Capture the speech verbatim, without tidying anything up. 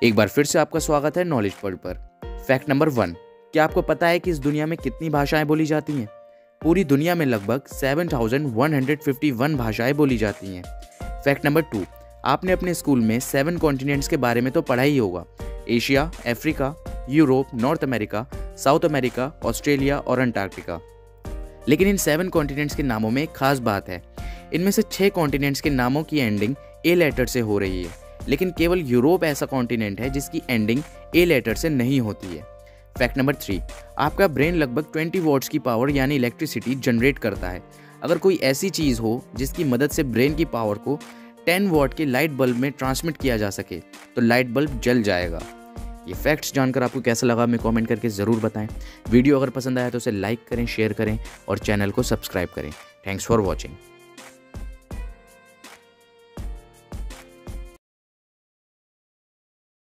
एक बार फिर से आपका स्वागत है नॉलेज वर्ल्ड पर। फैक्ट नंबर वन, क्या आपको पता है कि इस दुनिया में कितनी भाषाएं बोली जाती हैं? पूरी दुनिया में लगभग सात हज़ार एक सौ इक्यावन भाषाएं बोली जाती हैं। फैक्ट नंबर टू, आपने अपने स्कूल में सेवन कॉन्टिनेंट्स के बारे में तो पढ़ा ही होगा। Asia, Africa, Europe, North America, South America, Australia और अंटार्कटिका। लेकिन इन सेवन कॉन्टिनेंट्स के नामों में एक खास बात है। इनमें से छह कॉन्टिनेंट्स के नामों की एंडिंग ए लेटर से हो रही है, लेकिन केवल यूरोप ऐसा कॉन्टिनेंट है जिसकी एंडिंग ए लेटर से नहीं होती है। फैक्ट नंबर थ्री, आपका ब्रेन लगभग बीस वॉट्स की पावर यानी इलेक्ट्रिसिटी जनरेट करता है। अगर कोई ऐसी चीज़ हो जिसकी मदद से ब्रेन की पावर को दस वॉट के लाइट बल्ब में ट्रांसमिट किया जा सके तो लाइट बल्ब जल जाएगा। ये फैक्ट्स जानकर आपको कैसा लगा हमें कमेंट करके ज़रूर बताएं। वीडियो अगर पसंद आया तो उसे लाइक करें, शेयर करें और चैनल को सब्सक्राइब करें। Thanks for watching.